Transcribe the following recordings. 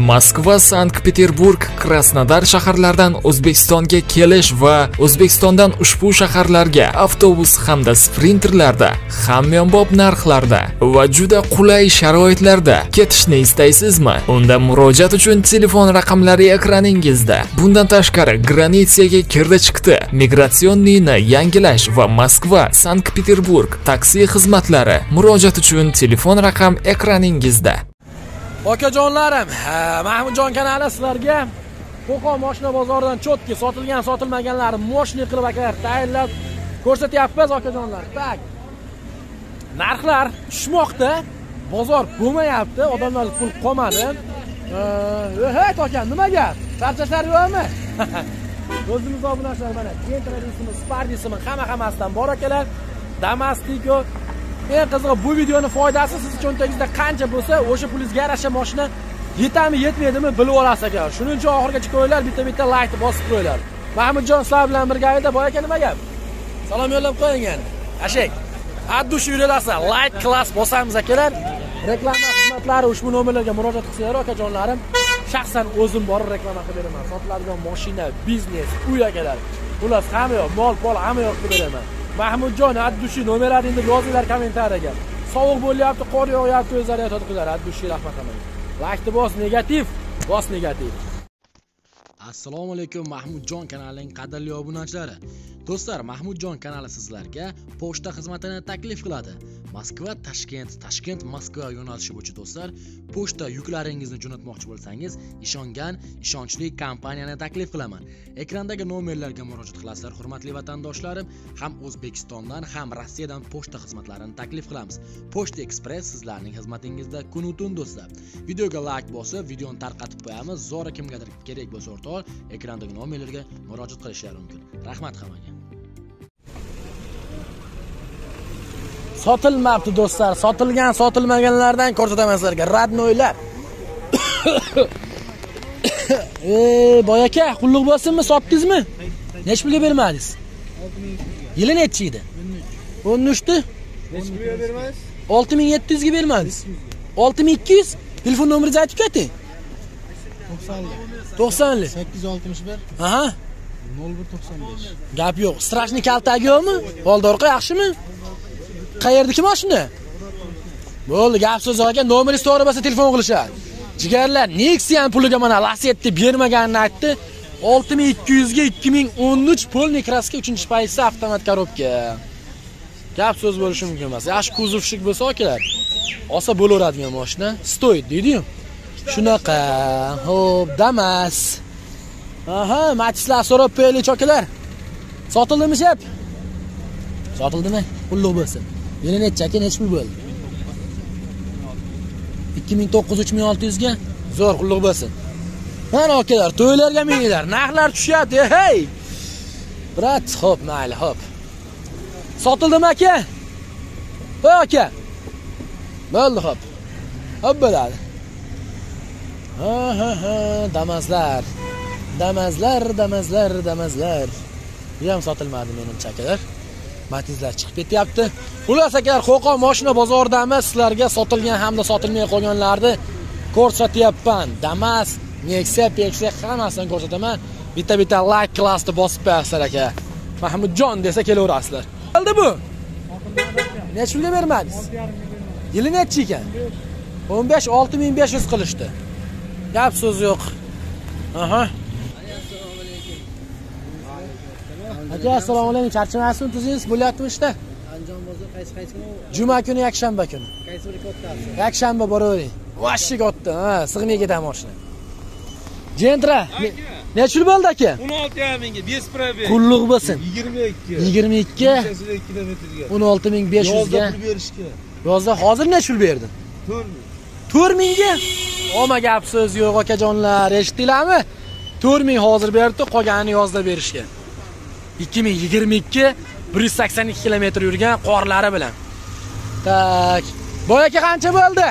Moskva, Sankt-Peterburg, Krasnodar shaharlaridan O'zbekistonga kelish va O'zbekistondan ushbu shaharlarga avtobus hamda sprinterlarda hamyonbop narxlarda va juda qulay sharoitlarda ketishni istaysizmi? Unda murojaat uchun telefon raqamlari ekraningizda. Bundan tashqari, Granitsaga kirdi-chiqdi, migratsionniyni yangilash va Moskva, Sankt-Peterburg taksi xizmatlari. Murojaat uchun telefon raqam ekraningizda. Okajonlarim, Mahmudjon kanali sizlarga Qo'qon mashina bozoridan chotki sotilgan, sotilmaganlari moshina qilib akalar tayyorlab ko'rsatyapmiz okajonlar. Tak. Narxlar tushmoqda, bozor bo'lmayapti, odamlar pul qolmadi. Hey to'kan, nima gap? Charchashlar yo'qmi? O'zimiz obunachilar mana, Gentra deysizmi, Spar deysizmi, hammasidan bor akalar. Damastiko. Eng qizig'i bu videoni foydasi siz cho'ntagingizda qancha bo'lsa, o'sha pulingizga yarasha mashina yetami, yetmaydimi bilib olasiz aka. Shuning uchun oxirigacha qo'yinglar, bitta like bosib qo'yinglar. Mahmudjon sizlar bilan birgalikda boy aka nima gap? Salom yo'llab qo'ying endi. Ashek. Addush videolarsa like class bosamiz akalar. Reklama xizmatlari ushbu nomerlarga murojaat qilsanglar akajonlarim, shaxsan o'zim borib reklama qilib beraman. Sotiladigan mashina, biznes, uy akalar. Ular hamma yo'q, mol-pol hamma yo'q qilib beraman. Mahmudjon Addushi nomeraringni yozinglar kommentariyaga. Sovuq bo'lyapti, qor yog'yapti, o'zlari yotadilar. Addushi rahmat qilmang. Like bos negativ, bos negativ. Assalomu alaykum Mahmudjon kanalining qadrli obunachilari. Do'stlar, Mahmudjon kanali sizlarga pochta xizmatini taklif qiladi. Moskva, Toshkent, Moskva yo'nalishi bo'yicha do'stlar, pochta yuklaringizni jo'natmoqchi bo'lsangiz, ishongan, ishonchli kompaniyani taklif qilaman. Ekrandagi nomerlarga murojaat qilasizlar, hurmatli vatandoshlarim. Ham O'zbekistondan, ham Rossiyadan pochta xizmatlarini taklif qilamiz. Pochta Express sizlarning xizmatingizda kun-tun do'stlar. Videoga like bosib, videoni tarqatib qo'yamiz. Zora kimgadir kerak bo'lsa o'rtoq, ekrandagi nomerlarga murojaat qilishlari mumkin. Rahmat hammaga. Sotilmabdi do'stlar, sotilgan, sotilmaganlardan ko'rsataman sizlarga. Radnoylar. Boy aka, qulluq bo'lsinmi, sotdingizmi? Nech pulga bermadingiz? 6000. Yili nechi edi? 13 ti? Nech pulga bermadingiz? 6700 ga bermadingiz. 6200? Telefon nomeringizni aytib keting. 90li. 861. Aha. 0195. Gap yo'q. Strashniy kaltagi yo'qmi? Voldorqa yaxshimi? Qayerdiki mashina? Bo'ldi, gap so'z aka, nomeringiz to'g'ri bo'lsa telefon qilishadi. Jigarlar, Nexia'ning puliga mana Lacetti bermaganini aytdi. 6200 ga 2013 polniy kraska 3-paysi avtomat korobka. Gap so'z bo'lishi mumkin emas. Yaxshi kuzovshik bo'lsa akalar, olsa bo'laveradigan mashina, stoyt deydi-yu. Shunaqa. Xo'p, Damas. Aha, Matizlar so'rab qo'yaylik akalar. Sotildimi shep? Sotildimi? Qulluq bo'lsin. Yeni necha aka, nech pul bo'ldi? 2900-3600 ga. Zo'r qulluq bo'lsin. Mana akalar, to'ylarga minglar, narxlar tushyapti. Hey! Brat, xo'p, mayli, xo'p. Sotildimi aka? Voy aka. Bo'ldi, xo'p. Xo'p bo'ladi. Ha, Damazlar. Bu ham sotilmadi menimcha akalar. Matizlar chiqib ketyapti. Xullas akalar, Qo'qon mashina bozoridamiz. Sizlarga sotilgan hamda sotilmay qolganlarni ko'rsatyapman. Damas, Nexia, Pexia hammasini ko'rsataman. Bitta like klassni bosib qo'yasizlar aka. Mahmudjon desa kelaverasizlar. Bo'ldi bu? Nech pulga bermadingiz? Yili nechi ekan? 15 6500 qilishdi. Gap so'z yo'q. Aha. Aka, assalomu alaykum. Charchamasizmi? Tuzingiz bo'lyaptimi ishda? Anjom bozor qaysi kuni? Juma kuni, yakshanba kuni. Qaysi biri kattasi? Yakshanba boravering. Vashshi katta, ha, sig'may ketadi mashina. Gentra. Necha pul bo'ldi aka? 16.000 ga, bez probeg. Qulluq bo'lsin. 22. 22. 2 kilometrga. 16500 ga. Pul berishga. Yozda hozir necha pul berdi? 4000. 4000 ga? Oma gap so'z yo'q akajonlar, eshitdinglarmi? 4000 hozir berdi, qolganini yozda berishga. 2022 182 kilometr yurgan qorlari bilan. Tak. Boy aka qancha bo'ldi?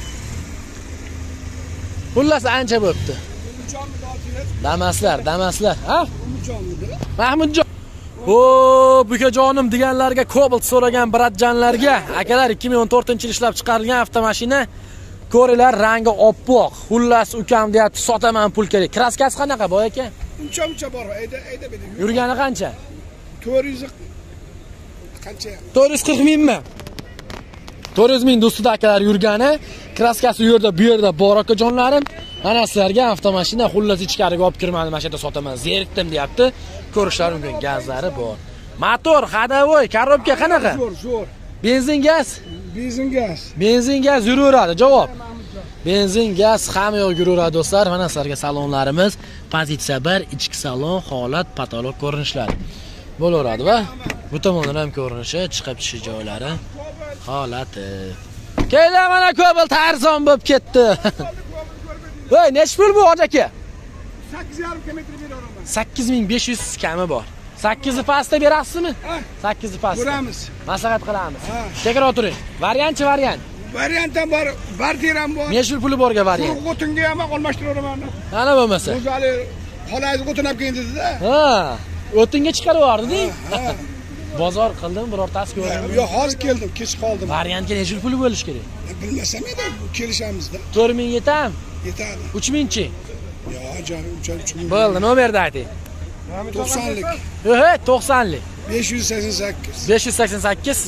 Xullas ancha bo'pti. Damaslar. Ha? Mahmudjon. O, bukajonim deganlarga, Cobalt so'ragan bratjanlarga, akalar 2014-yil ishlab chiqarilgan avtomashina Ko'ringlar, rangi oppoq. Xullas ukam deyapti, sotaman pul kerak. Kraskasi qanaqa boy aka? Uncha bor. Ayda bedi. Yurgani qancha? 400 qancha? 440 mingmi? 400 ming do'stida akalar yurgani. Kraskasi u yerda, bu yerda bor akajonlarim. Mana sizlarga avtomashina xullas ichkariga olib kirmadi, mana shu yerda sotaman. Zerikdim deyapti. Ko'rishlarim mumkin, gazlari bor. Motor, hadavoy, korobka qanaqa? Zo'r. Benzin, gaz? Benzin, gaz yuraveradi. Javob. Benzin, gaz hamma yoq yuraveradi do'stlar. Mana sizlarga salonlarimiz, pozitsiya 1, ichki salon, holat, patolog ko'rinishlari bo'laveradi va bu tomondan ham ko'rinishi, chiqib tushish joylari, holati. Keldi mana Cobalt arzon bo'lib ketdi. Voy, nech pul bu hoji aka? 8,5 kilometr beraman. 8500 kami bor. 8 pastda berasizmi? 8 pastda. Beramiz. Maslahat qilamiz. Tekrar o'tiring. Variantchi variant. Variant ham bor, barter ham bor. Nech puli borga variant? O'tinga ham almashtiraman. Ana bo'lmasa. O'zali xolangiz o'tin olib keldingiz-da. Ha, o'tinga chiqarib yubordi-ku. Bozor qildim, birortasi ko'rdim. Yo'q, hozir keldim, kech qoldim. Variantga nech puli bo'lish kerak? Bilmasam edi, kelishamiz-da. 4000 yetami? Yetadi. 3000chi? Yo'q, jonim 3000. Bo'ldi, nomerni ayting. 90lik. Yo'q, 90lik. 588. 588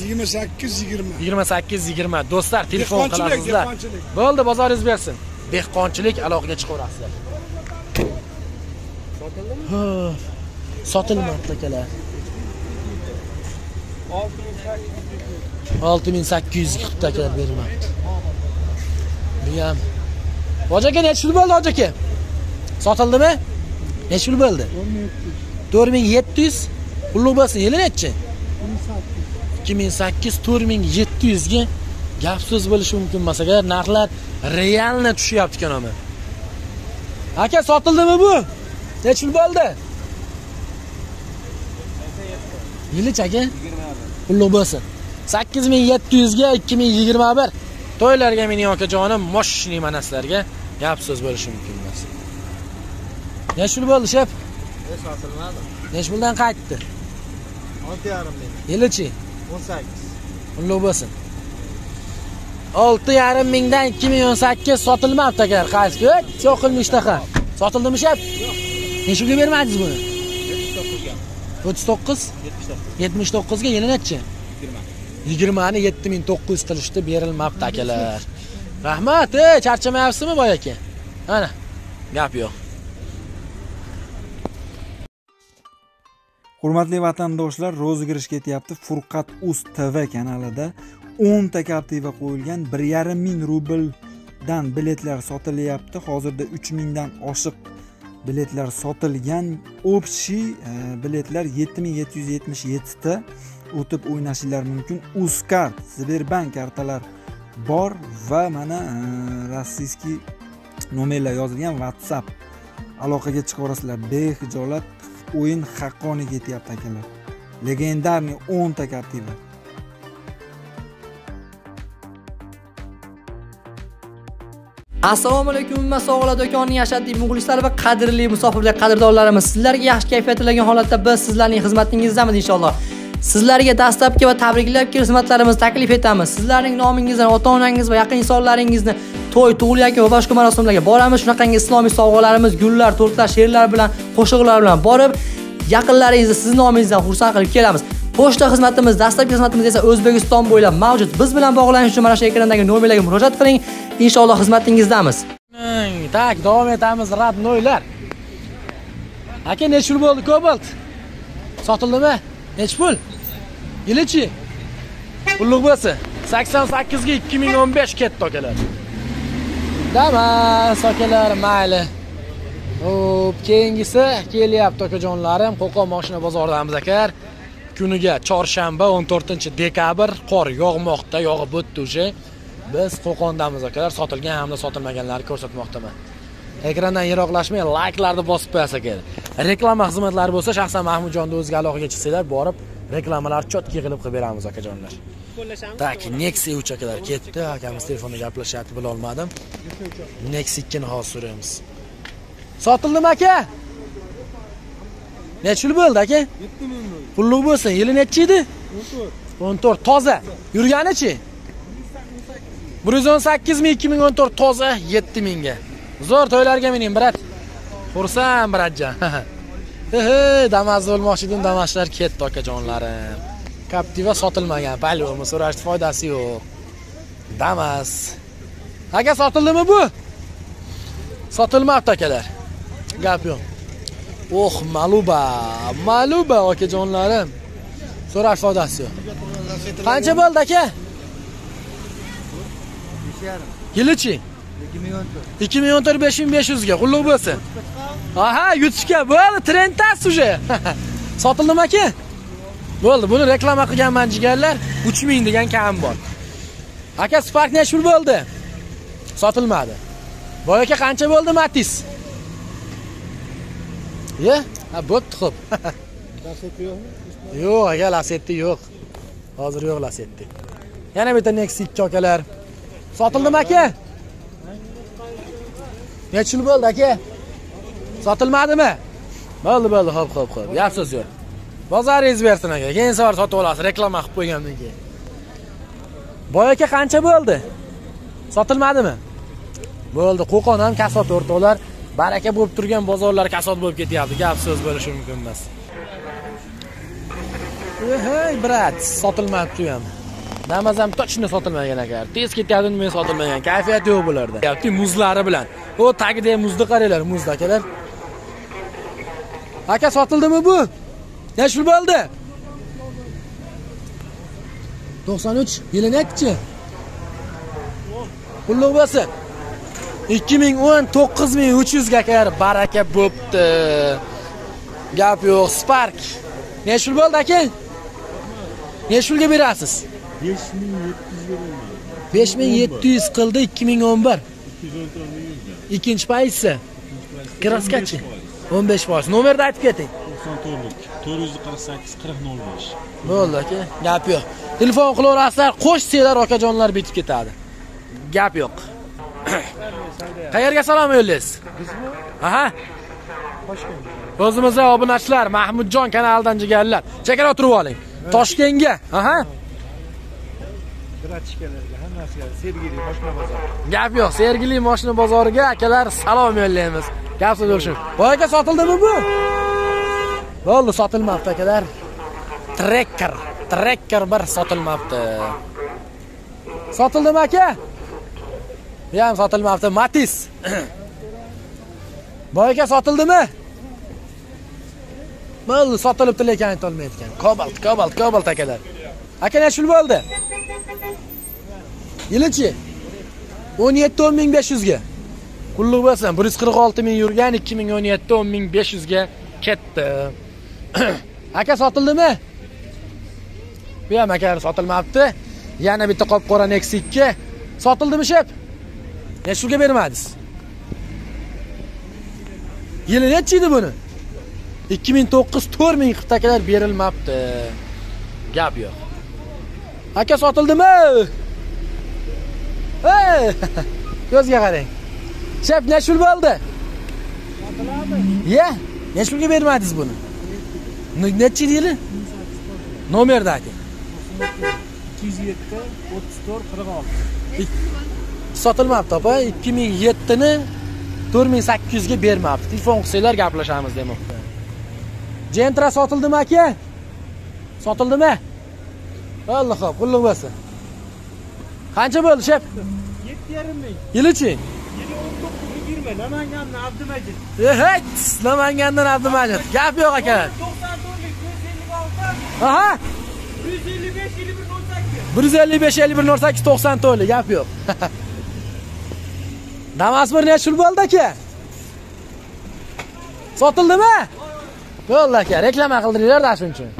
28-20. Do'stlar, telefon qilasizlar. Bo'ldi, bozoringiz bersin. Dehqonchilik aloqaga chiqaverasizlar. Sotildimi? Sotilmoqda akalar. 6840 taka bermoqda. Bu ham. Hoji aka nech pul bo'ldi hoji aka? Sotildimi? Nech pul bo'ldi? 4700. Pullik bo'lsa yili nechi? 2008 4700 ga gap so'z bo'lishi mumkin emas. Agar narxlar realni tushyapti ekan. Aka sotildimi bu? Nech pul bo'ldi? Yilichi aka? 20. Pullik bo'lsa 8700 ga 2021. To'ylarga mening okajonim, moshni mana sizlarga gap so'z bo'lishi mumkin emas. Nech pul bo'ldi, shep? Sotilmadi. Nech puldan qaytdi? 6,5 ming. Yilichi? 18. Pullik bo'lsin. 6,5 mingdan 2018 sotilmabdi agar qaysi. So'qilmishtaqa. Sotildimi shep? Nech pulga bermadingiz buni? 39. 79 ga yili nechi? 20 ni 7900 qilishdi, berilmabdi akalar. Rahmat, charchamayapsizmi boy aka? Ana, gap yo'q. Hurmatli vatandoshlar, rozigirish ketyapti. Furqat Uz TV kanalida 10 ta Captiva qo'yilgan 1,5 ming rubldan biletlar sotilyapti. Hozirda 3000 dan oshiq biletlar sotilgan. Общий biletlar 7777 ta. O'tib o'ynashinglar mumkin. Uzkart, Sberbank kartalar bor va mana rossiyskiy nomerlar yozilgan WhatsApp aloqaga chiqaverasizlar. Behijolat o'yin haqqoniy ketyapti akalar. Legendarniy 10 ta Captiva. Assalomu alaykum, Masog'lar do'konining ashaddiy muxlislari va qadrli musofirlar, qadrdonlarimiz. Sizlarga yaxshi kayfiyat tilagan holatda biz sizlarning xizmatingizdamiz inshaalloh. Sizlarga dastlabki va tabriklab xizmatlarimizni taklif etamiz. Sizlarning nomingizdan ota-onangiz va yaqin insonlaringizni to'y, tug'il yoki va boshqa marosimlarga boramiz. Shunaqangi islomiy sovg'alarimiz, gullar, tortlar, she'rlar bilan, qo'shiqlar bilan borib, yaqinlaringizni siz nomingizdan xursand qilib kelamiz. Pochta xizmatimiz, dastlabki xizmatimiz esa O'zbekiston bo'ylab mavjud. Biz bilan bog'lanish uchun mana shu ekrandagi nomerlarga murojaat qiling. Inshaalloh xizmatingizdamiz. Tak, davom etamiz radnoylar. Aka nech pul bo'ldi Cobalt? Sotildimi? Nech pul? Yilichi? Pullik bo'lsa 88 ga 2015 ketdi akalar. Damas akalar, mayli. Hop, keyingisi kelyapti akajonlarim. Qo'qon mashina bozoridamiz akalar. Kuniga chorshanba 14-dekabr qor yog'moqda, yog'ib o'tdi o'sha. Biz Qo'qondamiz akalar, sotilgan hamda sotilmaganlarni ko'rsatmoqdaman. Ekrandan yiroqlashmay, layklarni bosib qo'yasiz akalar. Reklama xizmatlari bo'lsa, shaxsan Mahmudjonning o'ziga aloqaga chiqsanglar, borib reklamalar chotki qilib beraamiz akajonlar. Tak, Nexi 3 akalar ketdi. Akamiz telefonda gaplashyapti, bila olmadim. Nexi 2 ni hozir so'raymiz. Sotildimi aka? Nech pul bo'ldi aka? 7 ming. Pullik bo'lsa, yili nechi edi? 14. 14 toza. Yurganichi? 118 ming 2014 toza 7 mingga. Zo'r to'ylarga mening brat. Xursand bratjon. Damas bo'lmoqchi edim, damaslar ketdi akajonlarim. Captiva sotilmagan, palyomi so'rashdi, foydasi yo'q. Damas. Aka sotildimi bu? Sotilmabdi akalar. Gap yo'q. Oh, Maluba akajonlarim. So'rash foydasi yo'q. Qancha bo'ldi aka? 5,5. Yilichi? 2014 5500 ga qulluq bo'lsin. Aha, yutishga bo'ldi, trendtasi uje. Sotildimi aka? Bo'ldi, buni reklama qilganman jigarlar, 3000 degan kam bor. Aka Spark necha pul bo'ldi? Sotilmadi. Boy aka qancha bo'ldi Matiz? Ye? Ha, bo'pti xo'p. Lasetti yo'qmi? Yo'q, aka Lasetti yo'q. Hozir yo'q Lasetti. Yana bitta Nexus 2 akalar. Sotildimi aka? Necha pul bo'ldi aka? Sotilmadimi? Bo'ldi, xo'p. Gapsiz yo'q. Bozoringiz bersin aka. Keyin safar sotib olasiz, reklama qilib qo'ygandan keyin. Boy aka qancha bo'ldi? Sotilmadimi? Bo'ldi, Qo'qon ham kasod o'rtoqlar, baraka bo'lib turgan bozorlar kasod bo'lib ketyapti. Gap so'z bo'lishi mumkin emas. Hey brat, sotilmabdi u ham. Namazam to'chni sotilmagan ekan. Tez ketyapti, men sotilmagan. Kayfiyat yo'q bularda. Yapti muzlari bilan. O tagida muzni qaranglar, muzda akalar. Aka sotildimi bu? Necha pul bo'ldi? 93 yilinechi. Qulluq bo'lsin. 2019 ga akalar baraka bo'pti. Gap yo'q. Spark. Necha pul bo'ldi aka? Necha pulga berasiz? 5700 qildi 2011. Ikkinchi paytsi. Kraskachi 15%. Nomerni aytib keting. 448 4005. Bo'ldi aka. Gap yo'q. Telefon qilaverasizlar, qo'shsanglar akajonlar bitib ketadi. Gap yo'q. Qayerga salom yo'llaysiz? Bizmi? Aha. Toshkentga. O'zimizga obunachilar, Mahmudjon kanalidan jigarlar. Chekara o'tirib oling. Toshkentga. Aha. Grachkalarga, hammasiga Sergeli mashina bozori. Gap yo'q, Sergeli mashina bozoriga akalar salom yo'llaymiz. Gap so'z bo'lsin. Boy aka sotildimi bu? Bo'ldi, sotilmabdi akalar. Tracker bir sotilmabdi. Sotildimi aka? Bu ham sotilmabdi. Matiz. Boy aka sotildimi? Bo'ldi, sotilibdi lekin aytolmayotgan. Cobalt akalar. Aka necha pul bo'ldi? Yilichi 17500 ga. Qulluq bo'lsin. 146 ming yurgan 2017 10500 ga ketdi. Aka sotildimi? Bu ham akalar sotilmabdi. Yana bitta qop-qora Nexus 2 sotildimi shep? Necha pulga bermadingiz? Yili necha edi buni? 2009 4000 qirtakalar berilmabdi. Gap yo'q. Aka sotildimi? Hey! Ko'zga qarang. Shep necha pul bo'ldi? Sotiladi. Ye? Necha pulga bermadingiz buni? Necha yili? Nomerni ayting. 207 34 46. Sotilmabdi opa. 2007 ni 4800 ga bermabdi. Telefon qilsanglar gaplashamiz demoqda. Gentra sotildimi aka? Sotildimi? Alloh xo'p, qulluq bo'lsin. Qancha bo'ldi shep? 7,5 ming. Yilichi? 1920 Namangandan Abdumajid. Hey, Namangandan Abdumajid. Gap yo'q aka. 94 156. Aha. 155 155 90 gap yo'q. Damas bir necha pul bo'ldi aka? Sotildimi? Bo'ldi aka, reklama qildiringlar-da shuning uchun.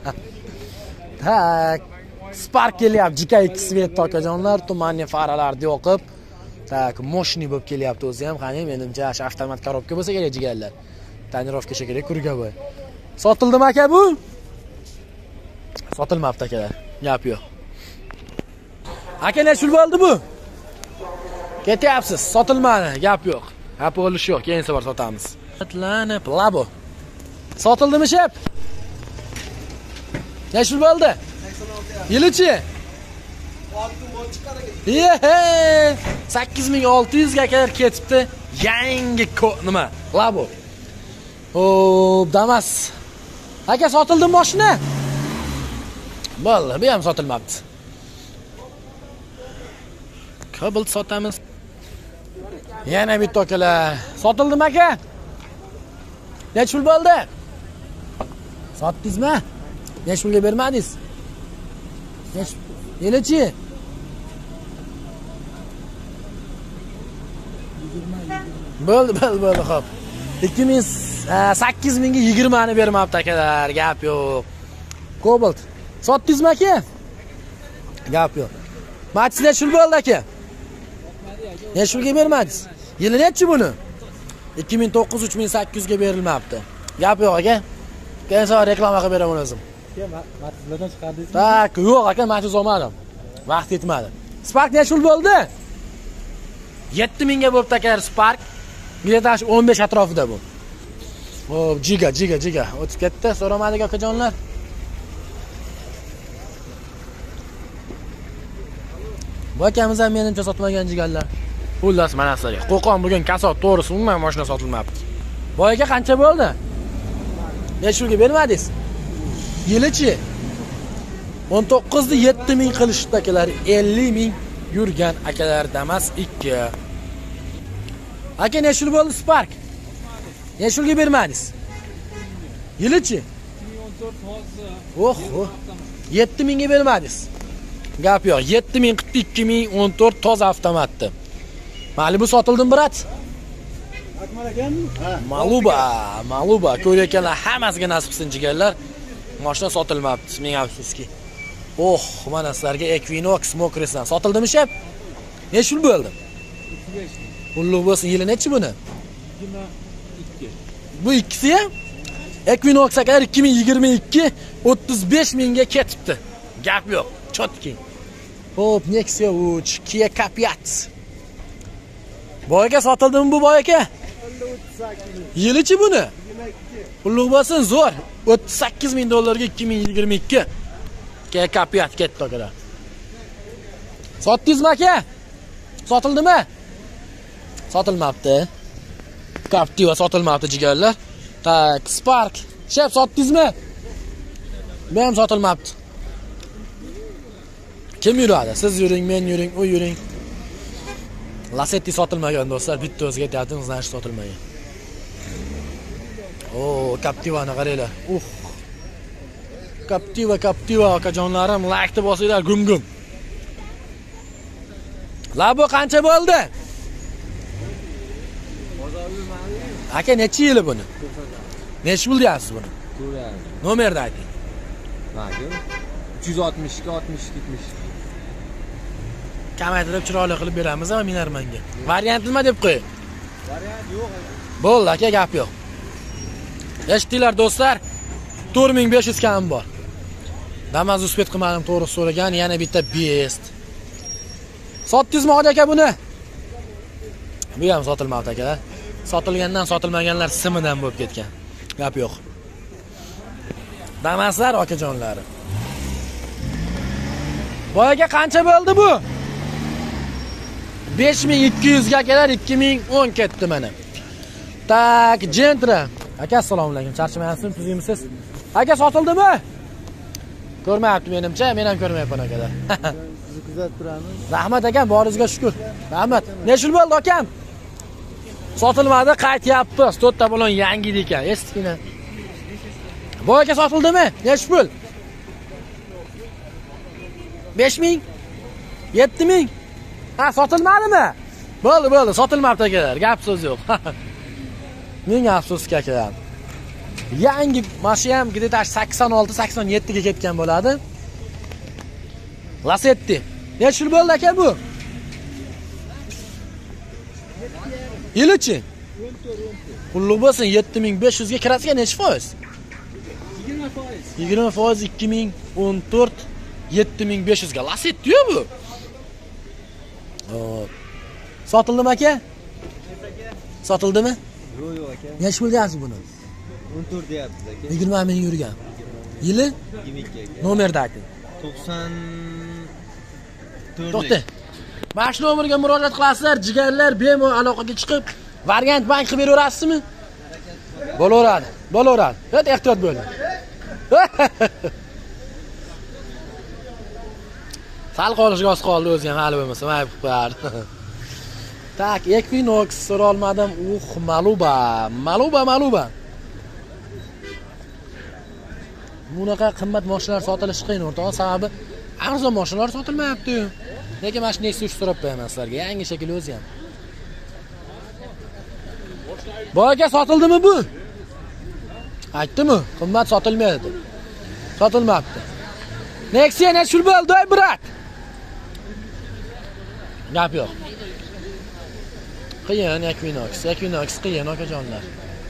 Tak. Spark kelyapti, GK2 svet akajonlar, tumanli faralarni yoqib. Tak, moshni bo'lib kelyapti o'zi ham, qani menimcha avtomat korobka bo'lsa kerak jigarlar. Tonirovka shekilli kurga bo'y. Sotildimi aka bu? Sotilmabdi akalar. Gap yo'q. Aka necha pul bo'ldi bu? Ketyapsiz, sotilmadi, gap yo'q. Gap bo'lish yo'q, keyin safar sotamiz. Atlanib, labo. Sotildimi shep? Necha pul bo'ldi? 86. Yilichi? Yehe! 8600 ga kadar ketibdi. Yangi nima? Labo. O, Damas. Aka sotildi mashina? Bo'ldi, bu ham sotilmabdi. Kabel sotamiz. Yana bitta akalar. Sotildimi aka? Necha pul bo'ldi? Sotdingizmi? Necha pulga bermadingiz? Nelechi? 20. Bo'ldi, xo'p. 8000 ga 20 ni bermabdi akalar, gap yo'q. Cobalt. Sotdingizmi aka? Gap yo'q. Match necha pul bo'ldi aka? Necha pulga bermadingiz? Yili nechi buni? 2900-3800 ga berilmabdi. Gap yo'q aka. Keyin sonra reklama qilib beraman o'zim. Matizlardan chiqardingizmi? Tak, yo'q aka, matiz olmadim. Vaqt yetmadi. Spark necha pul bo'ldi? 7000 ga bo'pti aka Spark. Milletash 15 atrofida bu. Hop, jiga. O'tib ketdi. So'ramadik akajonlar. Bu akamiz ham menimcha sotmagan jigarlar. Xullas mana sizlarga. Qo'qon bugun kasod to'g'risi umuman mashina sotilmabdi. Bu aka qancha bo'ldi? Necha pulga bermadingiz? Yilichi 19 ni 7000 qilishdi akalar, 50000 yurgan akalar Damas 2. Aka necha pul bo'ldi Spark? Necha pulga bermadingiz? Yilichi 2014 hozir. 7000 ga bermadingiz. Gap yo'q. 7000 qildi 2014 toza avtomatdi. Malibu sotildimi brat? Akmal ekanmi? Maluba. Ko'rayotganlar hammasiga nasib qilsin jigarlar. Mashina sotilmabdi, ming afsuski. Mana sizlarga Equinox Mokresdan sotildimi shep? Necha pul bo'ldi? 35. Pullik bo'lsin, yili nechi buni? 22. Bu ikkisi ham Equinox aka 2022 35000 ga ketibdi. Gap yo'q, chotki. Hop, Nexia uch, Kia Capiat. Boyaga sotildimi bu boyaka? 38. Yilichi buni? 22. Pullik bo'lsin, zo'r. 38000 dollarga 2022. Kia Capiat ketdi akalar. Sotdingizmi aka? Sotildimi? Sotilmabdi. Captiva sotilmabdi jigarlar. Tak, Spark. Shep sotdingizmi? Bu ham sotilmabdi. Kim yuradi? Siz yuring, men yuring, u yuring. Lasetti sotilmagan do'stlar, bitta o'ziga aytdim, znash sotilmagan. Captivani qaranglar. Captiva akajonlarim, like deb bosinglar, gum. Labo qancha bo'ldi? Aka necha yili buni? Necha pul deyapsiz buni? Nomerni ayting. Nagi? 362 60 70. Kamaytirib chiroyli qilib beramiz ama Minarmanga. Variant nima deb qo'ying? Variant yo'q. Bo'ldi aka, gap yo'q. Eshitdinglar do'stlar? 4500 kam bor. Damas uspet qilmadim, to'g'ri so'ragan, yana bitta best. Sotdingizmi aka buni? Bu ham sotilmabdi akalar. Sotilgandan sotilmaganlar simidan bo'lib ketgan. Gap yo'q. Damaslar akajonlari. Boyaga qancha bo'ldi bu? 5200 ga kelar 2010 ketdi mana. Tak, Gentra. Aka assalomu alaykum. Charchamayapsizmi? Tuzimsiz? Aka sotildimi? Ko'rmayapti menimcha, men ham ko'rmayapman akalar. Sizni kuzatib turamiz. Rahmat aka, boringizga shukr. Rahmat. Necha yil bo'ldi akam? Sotilmadi, qaytyapmiz. 4 ta balon yangi ekan. Eskina. Bu aka sotildimi? Necha pul? 5000? 7000? Ha, sotilmadimi? Bo'ldi, sotilmabdi akalar. Gap so'z yo'q. Ming afsuski akalar. Yangi mashina ham где-то 86-87 ga ketgan bo'ladi. Lasetti. Necha yil bo'ldi aka bu? Yilichi? 14. Pullik bo'lsin 7500 ga kirasiga necha foiz? 20%. 20% 2014 7500 ga Lasetti-yu bu. Sotildimi aka? Sotildimi? Yo'q aka. Necha pul deyapsiz buni? 14 deyapsiz aka. 20 ming yurgan. Yili? 22 aka. Nomerni ayting. To'xta. Mana shu nomerga murojaat qilasizlar, jigarlar bemalol aloqaga chiqib, variant bank qilib beraverasizmi? Bo'laveradi. Bo'laveradi. Hech ehtiyot bo'ling. Sal qolishga oz qoldi o'zi ham hali bo'lmasa, mayib qilib qo'yardi. Tak, Equinox so'ra olmadim. Maluba. Bunaqa qimmat mashinalar sotilishi qiyin o'rtoq, sababi arzon mashinalar sotilmayapti. Lekin mana shu Nexus so'rab qo'yaman sizlarga, yangi shakl o'zi ham. Boyga sotildimi bu? Aytdimi? Qimmat sotilmaydi. Sotilmayapti. Nexia nechul bo'ldi, brat? Gap yo'q. Qiyin Equinox qiyin akajonlar.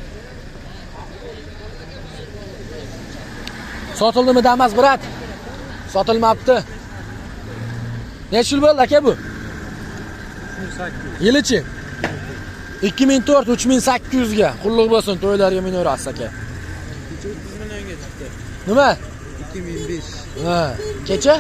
Sotildimi damas, brat? Sotilmabdi. Nechul bo'ldi aka bu? 3800. Yilichi? 2004-3800 ga. Qulluq bo'lsin, to'ylarga minaverasiz aka. 300 millionga chiqdi. Nima? 2005. Ha, kecha?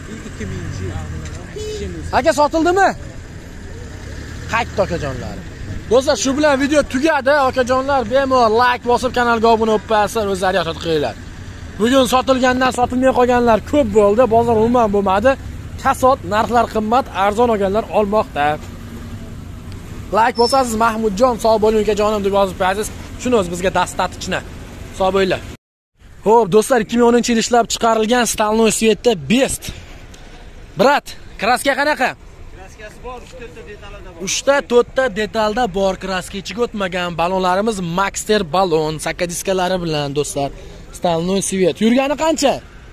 2000. Aka sotildimi? Qaytdi akajonlar. Do'stlar, shu bilan video tugadi. Akajonlar, bemalol like bosib kanalga obuna bo'lib qo'yasizlar, o'zlari yaxshi qilinglar. Bugun sotilgandan sotilmay qolganlar ko'p bo'ldi, bozor umuman bo'lmadi. Kasod, narxlar qimmat, arzon olganlar olmoqda. Like bosasiz, Mahmudjon sog' bo'ling ukajonim deb yozib qo'yasiz. Shuni o'z bizga dastatichna. Sog' bo'linglar. Xo'p, do'stlar, 2010-yil ishlab chiqarilgan Stalnoy Svetda Best. Brat, kraska qanaqa? Kraskasi bor, 3-4 detalda bor. 3-4 detalda bor, kraska ichiga o'tmagan balonlarimiz Maxter balon, sakadiskalari bilan do'stlar. Stalnoy Svet. Yurgani qancha?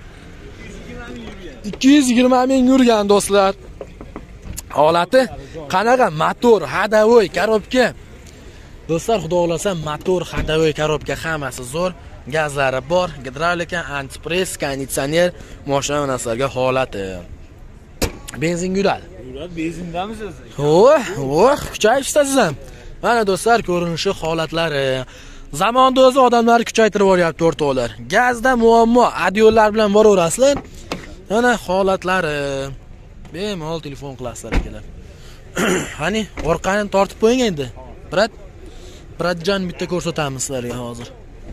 220 ming yurgan do'stlar. Holati qanaqa? Motor, hadavoy, korobka. Do'stlar, xudo xolasa motor, hadavoy, korobka hammasi zo'r. Gazlari bor, gidravlika, antipress, konditsioner, mashina narsalarga holati. Benzin yuradi. Benzindamiz o'zi. Kuchayishda siz ham. Mana do'stlar, ko'rinishi, holatlari. Zamonda o'zi odamlar kuchaytirib yuryapti o'rtoqlar. Gazda muammo, adiolar bilan boraverasizlar. Mana holatlari. Bemalol telefon qilasizlar akalar. Qani, orqani tortib qo'ying endi. Bratjon bitta ko'rsatamiz sizlarga hozir.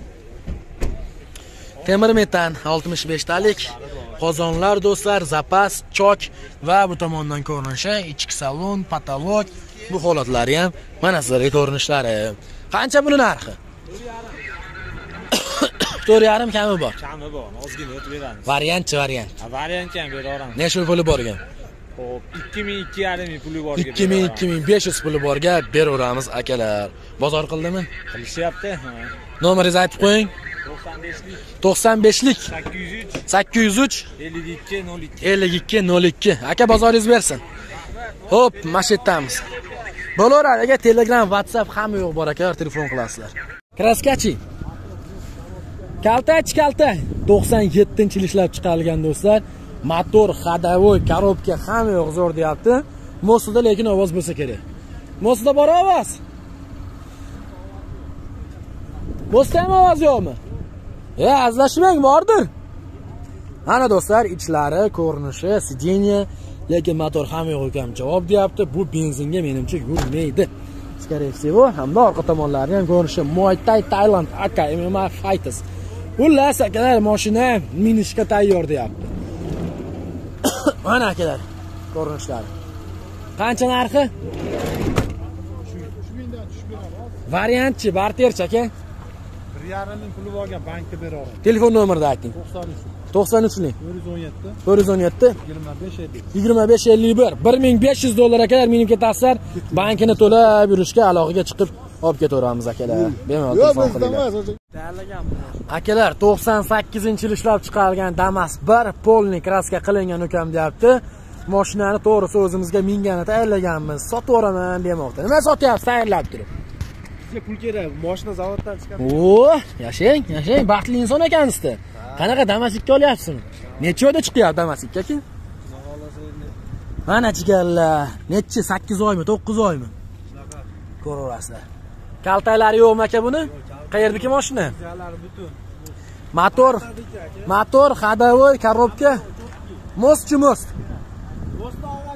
Temir metan 65 talik. Qozonlar do'stlar, zapas, chok va bu tomondan ko'rinishi, ichki salon, patolog, bu holatlari ham mana sizlarga ko'rinishlari. Qancha buni narxi? 4,5 kami bor. Kami bor, ozgina o'tib beramiz. Variant. Variant ham beraveramiz. Nechta puli borgan? Xo'p, 2000-2,5 puli borga. 2000-2500 puli borga beraveramiz akalar. Bozor qildimi? Qilishyapti. Nomeringizni aytib qo'ying. 95lik 803 5202. Aka bozoringiz bersin. Xo'p, mashetamiz. Bo'laveradi aka, Telegram, WhatsApp hamma yo'q bor aka, telefon qilasizlar. Kraskachi. Kalta 97-yil ishlab chiqarilgan do'stlar. Motor, hadavoy, korobka hamma yo'q zo'r deyapti. Mostida lekin ovoz bo'lsa kerak. Mostida bor ovoz. Mostda ham ovoz yo'qmi? Azlashmang, bordir. Mana do'stlar, ichlari, ko'rinishi, sideniya, lekin motor ham yo'q ekan javob deyapti. Bu benzinga menimcha yurmaydi. Skoriye всего, hamda orqa tomonlari ham ko'rinishi Muay Thai Thailand aka MMA Fighters. Xullas akalar, mashina minishga tayyor deyapti. Mana akalar, ko'rinishlari. Qancha narxi? 3000 dan tushib beramiz. Variantchi, barterchi aka. 1,5 ming puli borgan bankka beraveramiz. Telefon nomerini ayting. 93lik 417 2551 $1500 akalar minib ketasizlar. Bankini to'lab yurishga aloqaga chiqib olib ketaveramiz akalar. Bemalol telefon qilinglar. Akalar 98-yil ishlab chiqarilgan Damas 1 polni kraska qilingan ukam deyapti. Mashinani to'g'risi o'zimizga mingani tayyorlaganmiz. Sotib yuboraman demoqda. Nima sotyapsiz tayyorlab turib? Pul kerak, mashina zavoddan chiqadi. Yashang, baxtli inson ekansiz-da. Qanaqa Damas 2 olyapsizmi? Necha oyda chiqyapti Damas 2 aka? Mana chigallar. Necha 8 oymi, 9 oymi? Shunaqa. Ko'raverasizlar. Kaltaylari yo'qmi aka buni? Qayerdagi mashina? Motor, hadavoy, korobka. Most. Mostda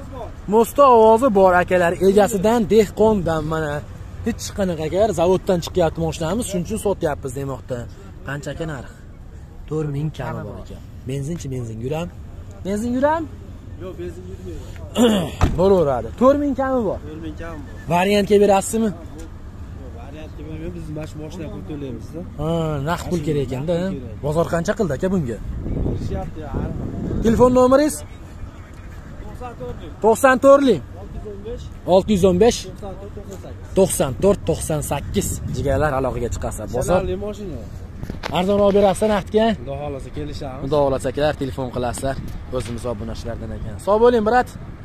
Mo'sta ovozi bor akalar, egasidan, dehqondan mana hech qanaqa akalar zavoddan chiqyapti mashinamiz, shuning uchun sotyapmiz demoqda. Qancha aka narx? 4000 kami bor ekan. Benzinchi, benzin yuram? Benzin yuram? Yo'q, benzin yurmaydi. Bo'laveradi. 4000 kami bor. 4000 kami bor. Variantga berasizmi? Yo'q, variantga bermaymiz, biz mana shu mashina pul to'laymiz-da. Ha, naqd pul kerak ekanda. Bozor qancha qildi aka bunga? Kelishyapti, Telefon nomeringiz? 94lik 615 94 98. Jigarlar aloqaga chiqasiz. Bozor mashina. arzonroq berasiz naqdga. Xudo xolasa kelishamiz. Xudo xolasa akalar telefon qilasizlar. O'zimiz obunachilardan ekan. Sog' bo'ling, brat.